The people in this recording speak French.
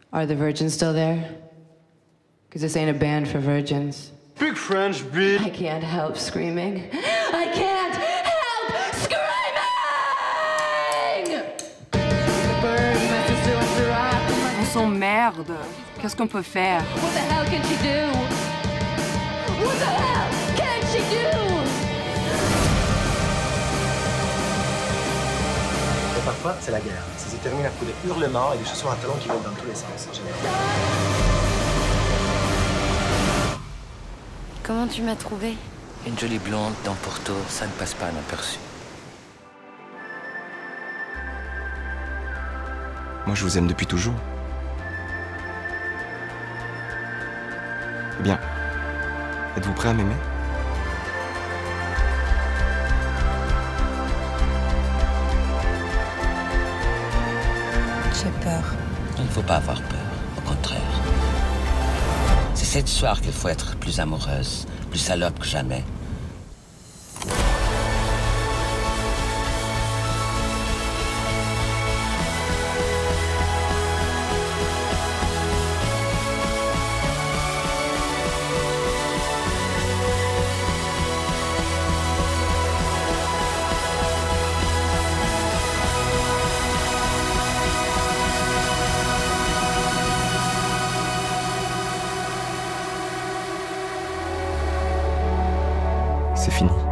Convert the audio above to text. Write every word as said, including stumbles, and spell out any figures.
Are the virgins still there? Because this ain't a band for virgins. Big French bitch. I can't help screaming. I can't help screaming! On s'emmerde. Qu'est-ce qu'on peut faire? What the hell can she do? What the hell can she do? Et parfois, c'est la guerre. Ça se termine à coups de hurlements et des chaussures à talons qui volent dans tous les sens. Comment tu m'as trouvé? Une jolie blonde dans Porto, ça ne passe pas inaperçu. Moi, je vous aime depuis toujours. Eh bien, êtes-vous prêt à m'aimer? J'ai peur. Il ne faut pas avoir peur, au contraire. C'est cette soir qu'il faut être plus amoureuse, plus salope que jamais. C'est fini.